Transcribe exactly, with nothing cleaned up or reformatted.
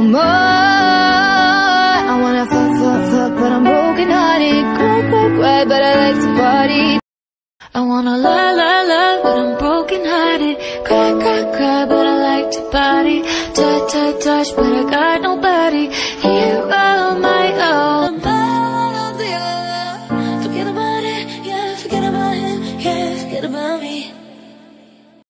more. I wanna fuck, fuck, fuck, but I'm broken hearted. Cry, cry, cry, but I like to party. I wanna lie, lie, lie, but I'm broken hearted. Cry, cry, cry, but I like to party. Touch, touch, touch, but I got nobody.